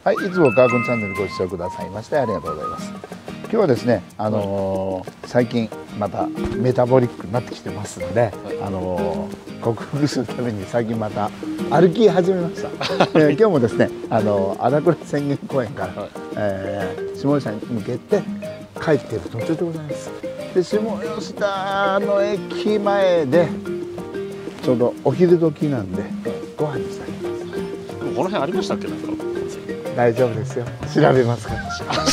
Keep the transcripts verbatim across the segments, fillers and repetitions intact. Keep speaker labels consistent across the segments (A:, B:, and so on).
A: はい、いつも川君チャンネルご視聴くださいましてありがとうございます。今日はですね、あのー、最近またメタボリックになってきてますので、はい、あのー、克服するために最近また歩き始めました。えー、今日もですね、あのー、荒倉浅間公園から、はい、えー、下吉田に向けて帰っている途中でございます。で、下吉田の駅前でちょうどお昼時なんで、ご飯にしたいと思います。
B: でもこの辺ありましたっけ、なんか。
A: 大丈夫ですよ。調べますから。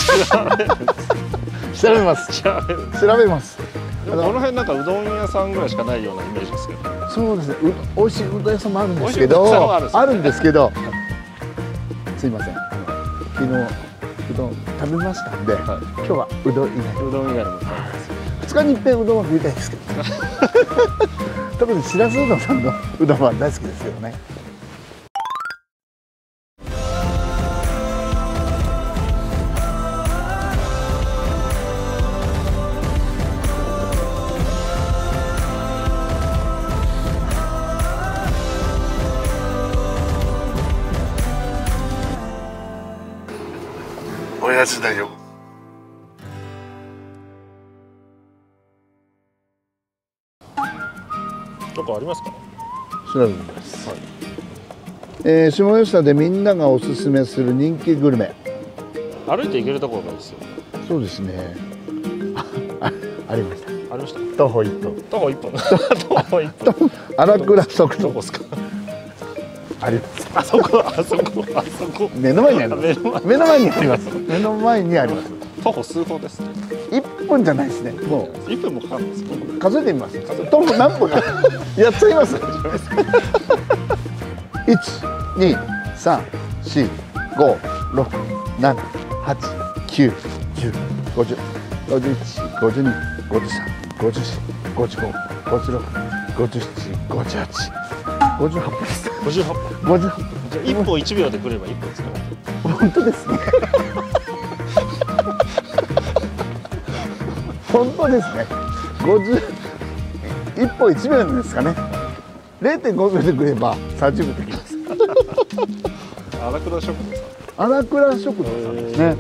A: 調べます。調べます。
B: この辺なんかうどん屋さんぐらいしかないようなイメージですけど。
A: そうですね。美味しいうどん屋さんもあるんですけど、あるんですけど、すいません。昨日うどん食べましたんで、今日はうどん以外。
B: うどん以外のも。
A: 二日に一遍うどんは食いたいですけど。特にしらすうどんさんのうどんは大好きですけどね。おやつだよ。
B: どこありますか。
A: 調べます。はい、えー、下吉田でみんながおすすめする人気グルメ。
B: 歩いて行けるところがいいですよ。
A: そうですね。あ、ありました。
B: ありました。
A: 徒歩一本。
B: 徒歩一本。徒歩一本。
A: 荒倉速度。
B: どこですか。
A: あります。
B: あそこ、あそこ、あそこ。
A: 目の前にあります。目の前にあります。目の前にあります。
B: 徒歩数歩ですね。
A: 一本じゃないですね。も
B: う。一分もかかるんです。
A: 数えてみます。徒歩何歩か。やっちゃいます。一、二、三、四、五、六、七、八、九、十、五十、五十一、五十二、五十三、五十四、五十五、五十六、五十七、五十八。五十八歩です。
B: 五十八歩。
A: 五十八歩。
B: じゃあ一歩一秒で来れば一歩ですか。
A: 本当ですね。本当ですね。五十一歩一秒なんですかね。零点五秒で来れば三十分できます。
B: 荒倉食堂さん。
A: 荒倉食堂さんですね。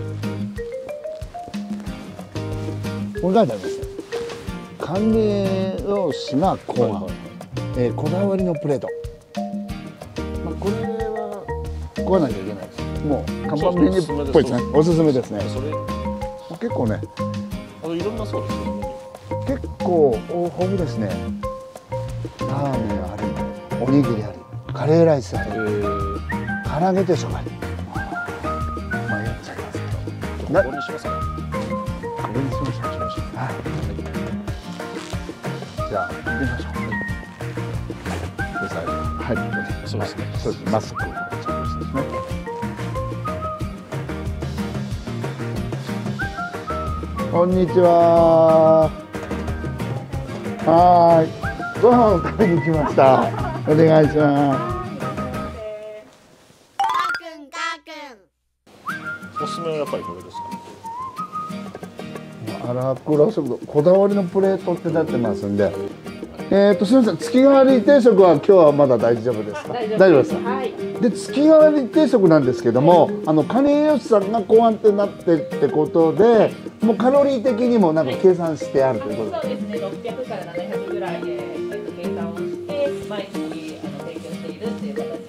A: これ書いてありますね。管理用島考案、えー、こだわりのプレート。まあこれは食わなきゃいけないです。もう看板メニューっぽいですね。おすすめですね。それ結構ね。
B: あのいろんなそうですね。
A: 結構豊富ですね。ラーメンあり、おにぎりあり、カレーライスあり、唐揚げ定食あり。迷っちゃいますけど。ここにしますか。これにしましょう。はい。じゃあ行ってみましょう。はい。そうですね。そうです。マスクを着用してですね。こんにちは。はい。ご飯を食べに来ました。お願いします。
B: おすすめはやっぱりこれですか。
A: 荒倉食堂、こだわりのプレートってなってますんで。えっと、すみません、月替わり定食は今日はまだ大丈夫ですか。大丈夫です。はい。で、月替わり定食なんですけども、あの管理栄養士さんが考案ってなってってことで。もうカロリー的にもなんか計算してあるということで。
C: そうですね、ろっぴゃくからななひゃくぐらいで計算をして毎月あの提供しているっていう形です。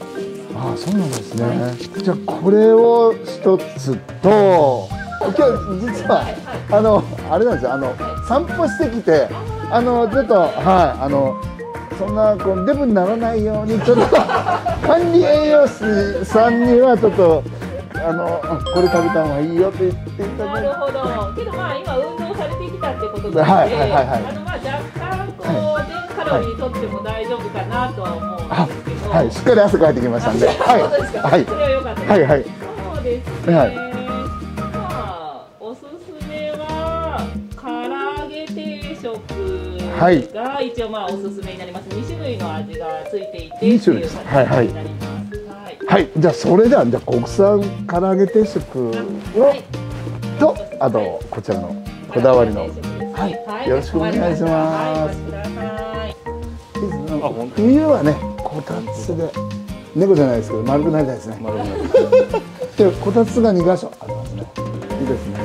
A: ああ、そうなんですね。はい、じゃあこれを一つと、今日実は、はい、あのあれなんですよ。あの、はい、散歩してきて、あのちょっとはいあのそんなこうデブにならないようにちょっと管理栄養士さんにはちょっと。あのこれ食べた方がいいよって言っていただいて。なるほど。
C: けどまあ今運動されてきたってことで、
A: はいはいはいはい。
C: あのまあ若干こう全カロリー取っても大丈夫かなとは思うんですけど。
A: はい、しっかり汗かいてきましたんで。はいはい。
C: それは良かったです。はいはい。そうですね。はい。まあおすすめは唐揚げ定食が一応まあおすすめになります。に種類の味がついていて。
A: に種類です。はいはい。はい、じゃあそれではじゃあ国産唐揚げ定食を、はい、とあとこちらのこだわりの、はい、はい、よろしくお願いします。冬はねこたつで猫じゃないですけど丸くなりたいですね。丸くなりたい。 してこたつがに箇所ありますね。いいですね。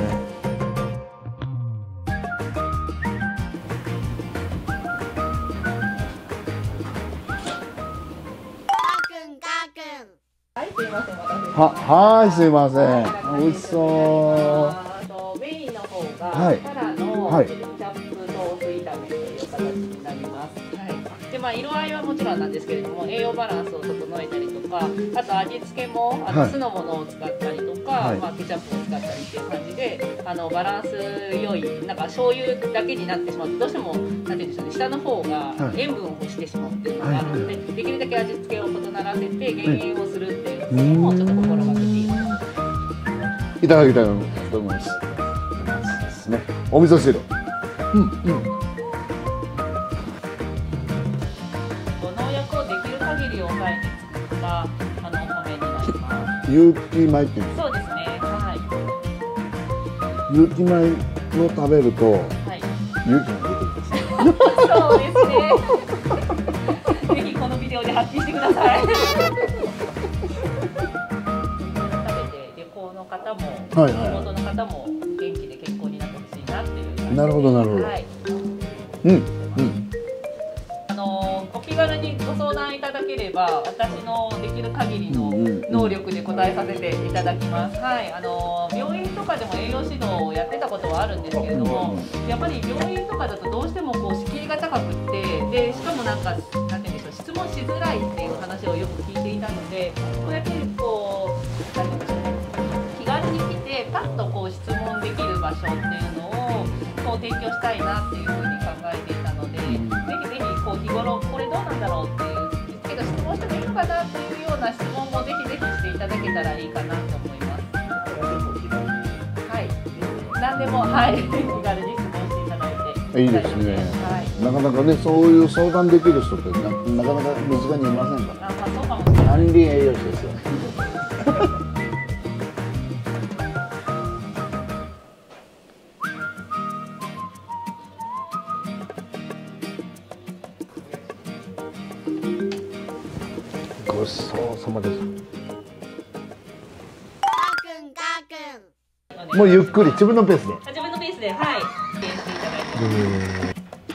C: はい、すいません、お待たせしました。
A: は、はい、すいません。美味しそう。
C: あとメインの方が、
A: はい
C: タラの
A: はい
C: ケチャップソース炒めという形になります。はい。で、まあ色合いはもちろんなんですけれども、栄養バランスを整えたりとか、あと味付けもあ
A: はい
C: の酢のものを使ったりとか、
A: はい
C: まあケチャップを使ったりっていう感じで、あのバランス良いなんか醤油だけになってしまうとどうしてもなんていうんでしょうね、下の方が
A: はい
C: 塩分を欲してしまうっていうのがあるので、できるだけ味付けを異ならせて減塩をするっていうのをちょっと心がけています。
A: いただきたいと思います。ですね。お味噌汁。うん、うん。
C: 農薬をできる限り抑えて作ったあのお米になります。
A: 有機米っていうんですか。
C: そうですね。は
A: 有機米を食べると
C: い。はい。
A: 勇気が出てきます。
C: そうですね。ぜひこのビデオで発揮してください。食べて旅行の方も、
A: はいはい
C: 地元の方も元気で健康になってほしいなっていう感じで。
A: なるほどなるほど。
C: はい。
A: うんうん
C: あのお気軽にご相談いただければ私のできる限りの能力で答えさせていただきます。はい、あの病院とかでも栄養指導をやってたことはあるんですけれども、やっぱり病院とかだとどうしてもこう敷居が高くってでしかもなんかなんて言うんでしょう、質問しづらいっていう話をよく聞いていたので、こうやってこうなんて言うんでしょうね、気軽に来てパッとこう質問できる場所っていうのをこう提供したいなっていうふうに考えていたので、ぜひぜひこう日頃これどうなんだろうっていうけど質問してもいいのかなっていうような質問もぜひぜひしていただけたらいいかなと思います。はい、何でもはい気軽に質問していただいて
A: いいですね。
C: はい。
A: なかなかねそういう相談できる人ってな、なかなか身近にいませんから。
C: あ、まあそうかもしれない。
A: 管理栄養士ですよ。ごちそうさまです。もうゆっくり自分のペースで。
C: 自分のペースではいしていただい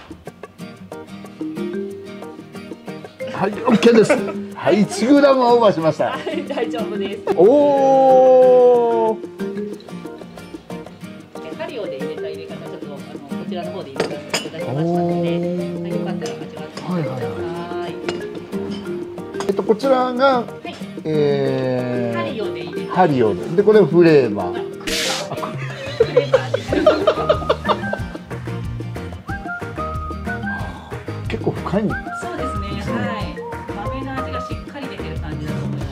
C: て。
A: はい、オッケーです。はい、いちグラムオーバーしました。
C: はい大丈夫です。
A: おお。
C: カリオで入れた入れ方ちょっとあのこちらの方で入れさせていただきましたので、よかったら味わってみてください。
A: えっとこちらが、
C: はい、
A: えー、
C: ハリオで入れて
A: ハリオで、でこれフレーバー。
C: クレバーです。
A: 結構深いんです。
C: そうですね。はい。豆の味がしっかり出てる感じだと思います。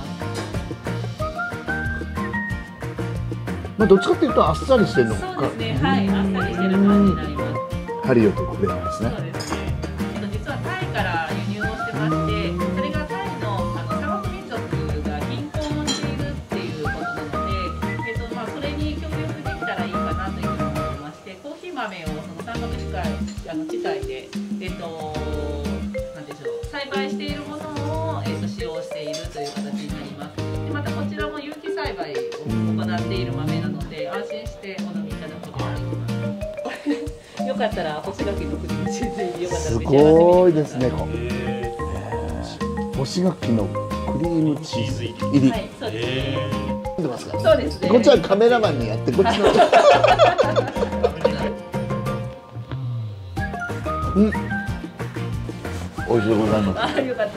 A: まあどっちかっていうとあっさりしてるのか。
C: そうですね。はい。あっさりしてる感じになります。
A: ハリオとフレーバーですね。
C: そうですね。えっと実はタイから輸入をしてまして、それがタイのあの砂漠民族が貧困をしているっていうことなので、えっとまあそれに協力できたらいいかなというふうに思いまして、コーヒー豆をその山岳地帯あの地帯でえっとなんでしょう栽培しているものをえっと使用しているという形になります。でまたこちらも有機栽培を行っている豆なので安心してお飲みいただくことができます。よかったら干し柿のクリームチーズ入りよかったら
A: す
C: 召し上がってみてください。
A: ごいですね。こ干し柿のクリームチーズ入り。
C: はい、そうですね。
A: 見てますか。
C: そうですね。
A: こっちはカメラマンにやってこっちの。うん。美味しいございます。
C: あ、よかったです。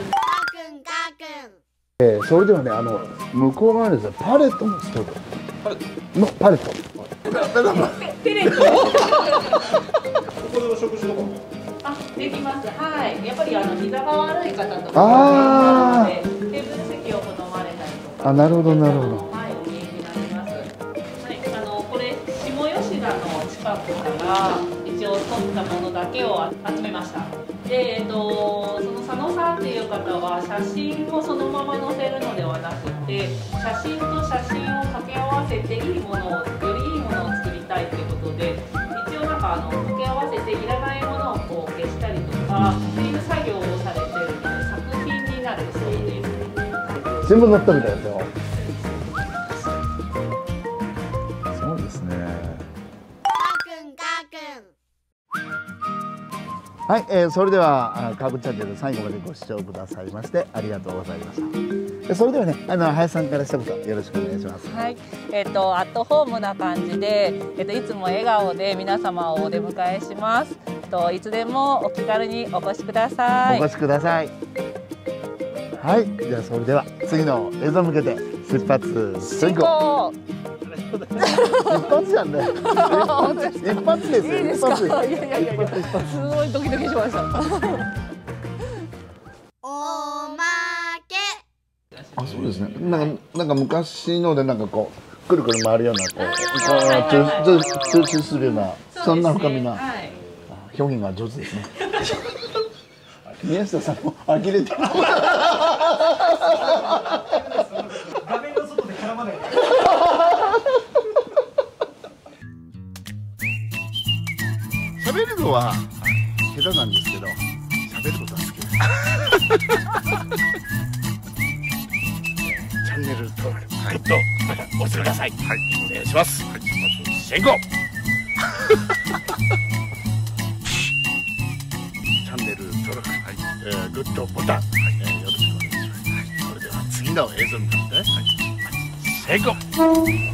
A: えー、それではね、あの向こう側にですね、パレットのストーブのパレット。
C: テレビ。
B: ここでの食事とかも。
C: あ、できます。はい。やっぱりあの膝が悪い方とか
A: あ
C: テーブル席を好まれたりとか。
A: あ、なるほどなるほど。
C: はい、お見えになります。はい、あのこれ下吉田の近くから一応取ったものだけを集めました。で、えっと、その佐野さんっていう方は写真をそのまま載せるのではなくて写真と写真を掛け合わせていいものをよりいいものを作りたいということで一応なんかあの掛け合わせていらないものをこう消したりとかっていう作業をされてるので作品になるそうです。
A: 全部乗ったみたいですよ。 そうですね。はい、えー、それではあかぐチャンネル最後までご視聴くださいましてありがとうございました。でそれではね、あの林さんから一言よろしくお願いします。
C: はい、えっ、とアットホームな感じで、えっ、といつも笑顔で皆様をお出迎えします。といつでもお気軽にお越しください。
A: お越しください。はい、じゃあそれでは次の映像向けて出発進行。一発じゃんね。一発ですよ。
C: いいですか。いやいやいやいや、すごいドキドキしました。
D: おまけ。
A: あ、そうですね。なんかなんか昔のでなんかこうくるくる回るようなこうこう通通知するようなそんな深みな表現が上手ですね。宮下さんも呆れてる。
E: 画面の外で絡まない。
A: 喋るのは下手なんですけど、喋ることは好きです。チャンネル登録、はい、と押してください。はい、お願いします。はい、出発進行。チャンネル登録、はい、えー、グッドボタン、はい、えー、よろしくお願いします。はい、それでは次の映像に向かって、はい、進行。